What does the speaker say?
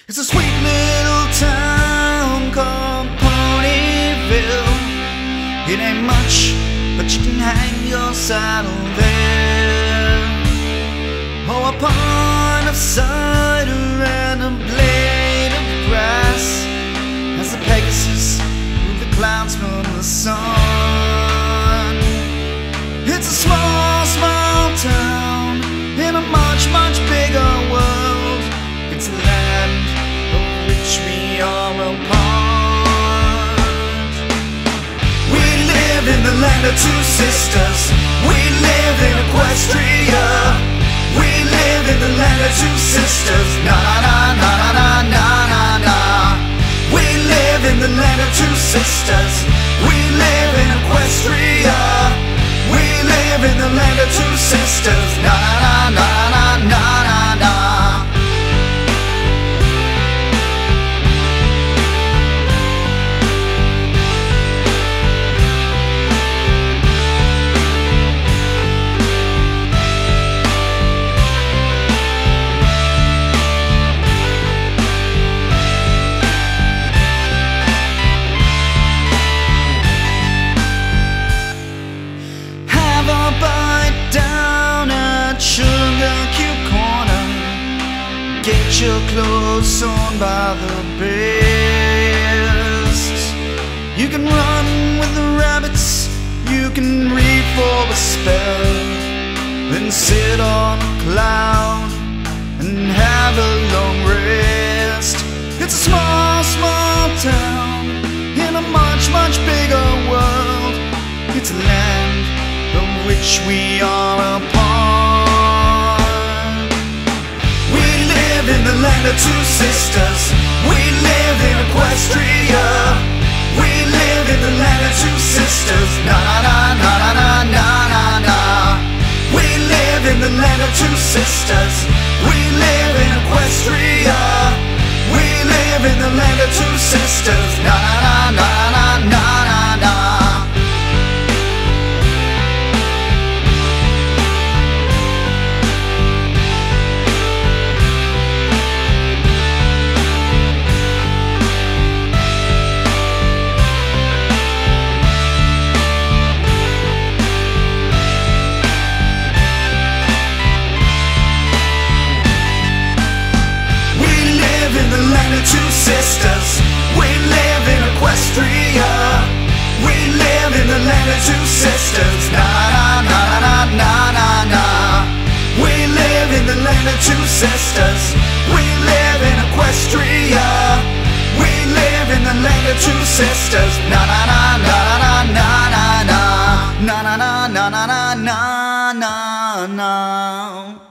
It's a sweet little town called Ponyville. It ain't much, but you can hang your saddle there. Oh, a pint of cider and a blade of grass as the Pegasus move the clouds from the sun. It's a small, small town in a much, much bigger world. It's a land of which we are a part. We live in the land of two sisters. We live in Equestria. We live in the land of two sisters. Na na na na na na na na. We live in the land of two sisters. We live in Equestria. We live in the land of two sisters. Na na na na na na na. Get your clothes sewn by the best. You can run with the rabbits, you can read for a spell, then sit on a cloud and have a long rest. It's a small, small town in a much, much bigger world. It's a land of which we are a part. In the land of two sisters, we live in Equestria. We live in the land of two sisters. Na na na na na na na na. We live in the land of two sisters. We live in Equestria. We live in the land of two sisters. Na na na na na na na. Two sisters, we live in Equestria. We live in the land of two sisters. Na na na na na na na. We live in the land of two sisters. We live in Equestria. We live in the land of two sisters. Na na na na na na na na. Na na na na na na na na.